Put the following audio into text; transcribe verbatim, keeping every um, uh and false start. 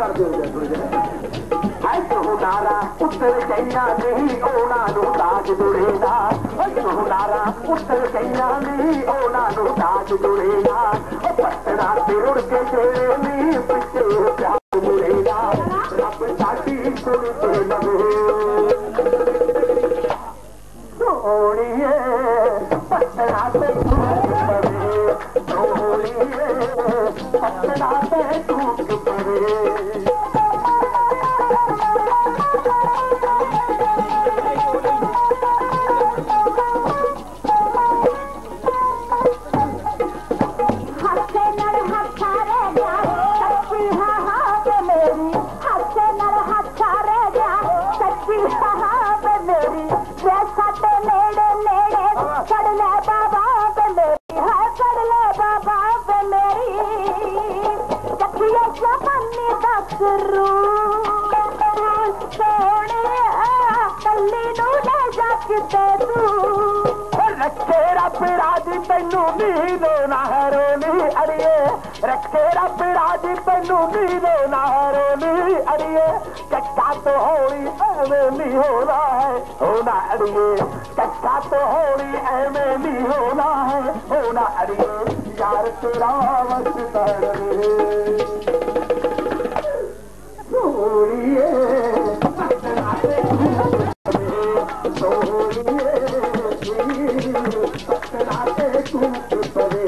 कर दे हुनारा पुत्र चैया नहीं ओना नु दाज जुड़ेगा हुनारा पुत्र चैया नहीं ओना नु दाज जुड़ेगा पटना ते रुड़ के तेरे नहीं पिछे प्यार मुड़ेगा रब साडी सुनते लगे सोनिए पटना ते टूट पड़े सोनिए पटना ते टूट पड़े रखे रब राजी तैनू नीलो नाहरोनी अड़िए रखे रब राजी तैनू नीलो नाहरोनी अड़िए कच्चा तो होली एवं नहीं होना है होना अड़िए कच्चा तो होली एवं नहीं होना है होना अड़िए यार तेरा वस्ता सोनिए पटना से सोनिए पटना से टूट पड़े